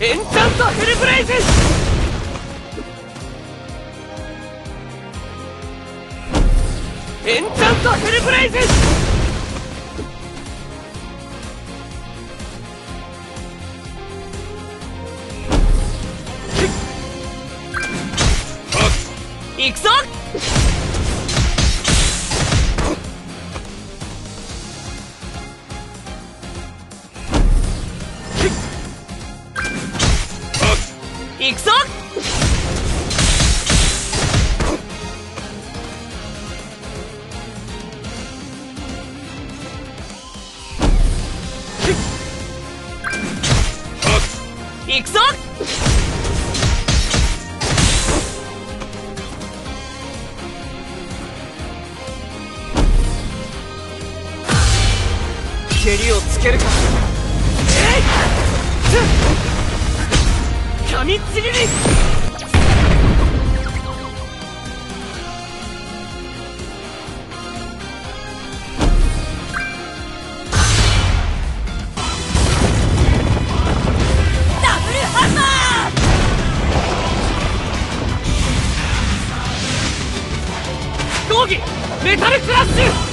エンチャントヘルブレイズ。エンチャントヘルブレイズ。行くぞ。行くぞ。行くぞ。蹴りをつけるか。神ちぎり。ダブルハンマー。飛行機メタルクラッシュ。